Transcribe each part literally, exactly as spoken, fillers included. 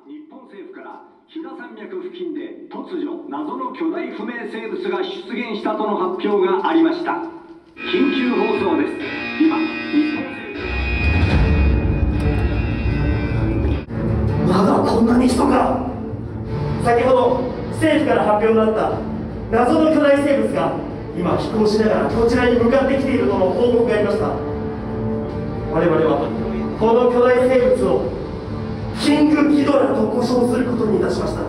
日本政府から飛騨山脈付近で突如謎の巨大不明生物が出現したとの発表がありました。緊急放送です。今日本政府まだこんなに人が。先ほど政府から発表があった謎の巨大生物が今飛行しながらこちらに向かってきているとの報告がありました。我々はこの巨大生物をキングギドラと呼称することにいたしました。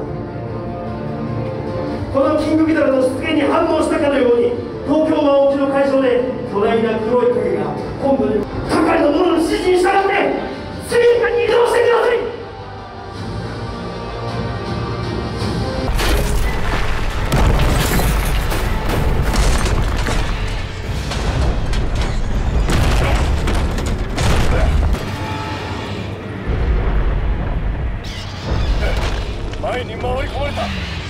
このキングギドラの出現に反応したかのように東京湾沖の海上で巨大な黒い影が本部に係の者の指示に従って速やかに移動してください。 前に回り込まれた。